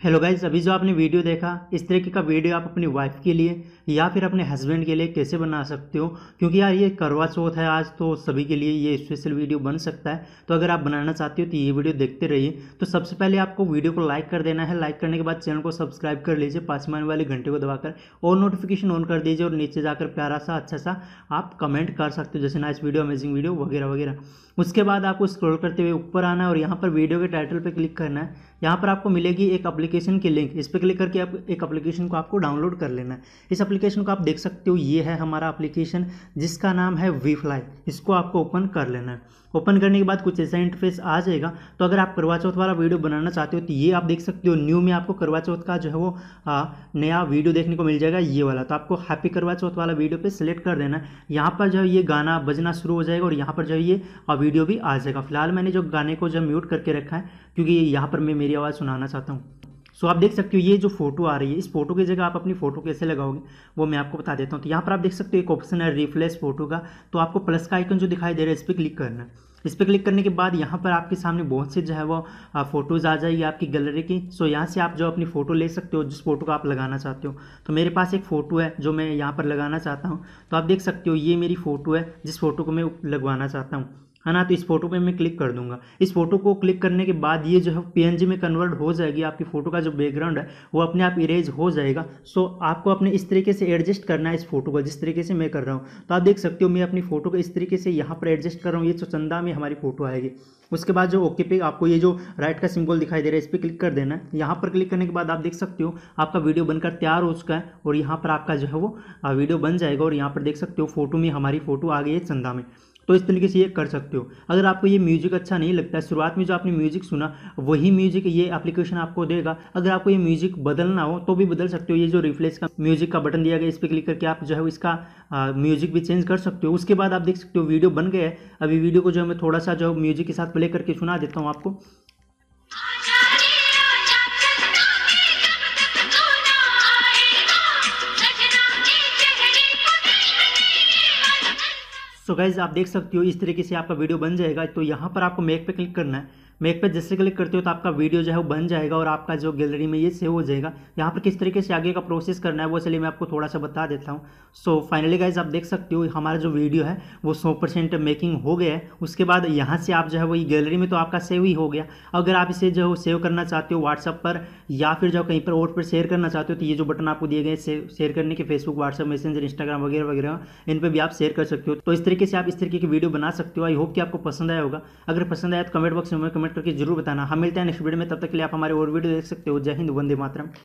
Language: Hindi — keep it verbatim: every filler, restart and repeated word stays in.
हेलो गाइज, अभी जो आपने वीडियो देखा इस तरीके का वीडियो आप अपनी वाइफ के लिए या फिर अपने हस्बैंड के लिए कैसे बना सकते हो। क्योंकि यार ये करवा चौथ है आज, तो सभी के लिए ये स्पेशल वीडियो बन सकता है। तो अगर आप बनाना चाहते हो तो ये वीडियो देखते रहिए। तो सबसे पहले आपको वीडियो को लाइक कर देना है। लाइक करने के बाद चैनल को सब्सक्राइब कर लीजिए, पास में आने वाले घंटे को दबाकर और नोटिफिकेशन ऑन कर दीजिए। और नीचे जाकर प्यारा सा अच्छा सा आप कमेंट कर सकते हो, जैसे नाइस वीडियो, अमेजिंग वीडियो वगैरह वगैरह। उसके बाद आपको स्क्रॉल करते हुए ऊपर आना है और यहाँ पर वीडियो के टाइटल पर क्लिक करना है। यहाँ पर आपको मिलेगी एक एप्लीकेशन की लिंक, इस पर क्लिक करके आप एक एप्लीकेशन को आपको डाउनलोड कर लेना है। इस एप्लीकेशन को आप देख सकते हो, ये है हमारा एप्लीकेशन जिसका नाम है वी फ्लाई। इसको आपको ओपन कर लेना है। ओपन करने के बाद कुछ ऐसा इंटरफेस आ जाएगा। तो अगर आप करवा चौथ वाला वीडियो बनाना चाहते हो तो ये आप देख सकते हो, न्यू में आपको करवा चौथ का जो है वो आ, नया वीडियो देखने को मिल जाएगा, ये वाला। तो आपको हैप्पी करवा चौथ वाला वीडियो पे सिलेक्ट कर देना है। यहाँ पर जो है ये गाना बजना शुरू हो जाएगा और यहाँ पर जो है ये वीडियो भी आ जाएगा। फिलहाल मैंने जो गाने को जो म्यूट करके रखा है, क्योंकि यहाँ पर मैं मेरी आवाज़ सुनाना चाहता हूँ। सो आप देख सकते हो ये जो फोटो आ रही है, इस फोटो की जगह आप अपनी फोटो कैसे लगाओगे वो मैं आपको बता देता हूँ। तो यहाँ पर आप देख सकते हो एक ऑप्शन है रिफ्लेश फोटो का। तो आपको प्लस का आइकन जो दिखाई दे रहा है इस पर क्लिक करना है। इस पर क्लिक करने के बाद यहाँ पर आपके सामने बहुत से जो है वो फोटोज़ आ जाएगी आपकी गैलरी की। सो यहाँ से आप जो अपनी फ़ोटो ले सकते हो, जिस फोटो को आप लगाना चाहते हो। तो मेरे पास एक फ़ोटो है जो मैं यहाँ पर लगाना चाहता हूँ। तो आप देख सकते हो ये मेरी फ़ोटो है जिस फोटो को मैं लगवाना चाहता हूँ, है ना। तो इस फोटो पे मैं क्लिक कर दूंगा। इस फोटो को क्लिक करने के बाद ये जो है पीएनजी में कन्वर्ट हो जाएगी। आपकी फोटो का जो बैकग्राउंड है वो अपने आप इरेज हो जाएगा। सो आपको अपने इस तरीके से एडजस्ट करना है इस फोटो को, जिस तरीके से मैं कर रहा हूँ। तो आप देख सकते हो मैं अपनी फोटो को इस तरीके से यहाँ पर एडजस्ट कर रहा हूँ। ये चौचंदा में हमारी फोटो आएगी। उसके बाद जो ओके पे आपको ये जो राइट का सिंबल दिखाई दे रहा है इस पर क्लिक कर देना है। यहाँ पर क्लिक करने के बाद आप देख सकते हो आपका वीडियो बनकर तैयार हो चुका है और यहाँ पर आपका जो है वो वीडियो बन जाएगा। और यहाँ पर देख सकते हो फोटो में हमारी फोटो आ गई है चंदा में। तो इस तरीके से ये कर सकते हो। अगर आपको ये म्यूजिक अच्छा नहीं लगता है, शुरुआत में जो आपने म्यूजिक सुना वही म्यूजिक ये एप्लीकेशन आपको देगा। अगर आपको ये म्यूजिक बदलना हो तो भी बदल सकते हो। ये जो रिफ्लेश का म्यूजिक का बटन दिया गया इस पर क्लिक करके आप जो है इसका म्यूजिक भी चेंज कर सकते हो। उसके बाद आप देख सकते हो वीडियो बन गया है। अभी वीडियो को जो मैं थोड़ा सा जो म्यूजिक के साथ प्ले करके सुना देता हूँ आपको। सो गाइज आप देख सकते हो इस तरीके से आपका वीडियो बन जाएगा। तो यहाँ पर आपको मेक पे क्लिक करना है। मेक पे जैसे क्लिक करते हो तो आपका वीडियो जो है वो बन जाएगा और आपका जो गैलरी में ये सेव हो जाएगा। यहाँ पर किस तरीके से आगे का प्रोसेस करना है वो चलिए मैं आपको थोड़ा सा बता देता हूँ। सो फाइनली गाइज आप देख सकते हो हमारा जो वीडियो है वो सौ परसेंट मेकिंग हो गया है। उसके बाद यहाँ से आप जो है वो ये गैलरी में तो आपका सेव ही हो गया। अगर आप इसे जो सेव करना चाहते हो व्हाट्सअप पर या फिर जो कहीं पर और पर शेयर करना चाहते हो तो ये जो बटन आपको दिए गए शेयर करने के, फेसबुक, व्हाट्सअप, मैसेंजर, इंस्टाग्राम वगैरह वगैरह, इन पर भी आप शेयर कर सकते हो। तो इस तरीके से आप इस तरीके की वीडियो बना सकते हो। आई होप कि आपको पसंद आया होगा। अगर पसंद आया तो कमेंट बॉक्स में कमेंट करके जरूर बताना। हम मिलते हैं नेक्स्ट वीडियो में, तब तक के लिए आप हमारे और वीडियो देख सकते हो। जय हिंद, वंदे मातरम।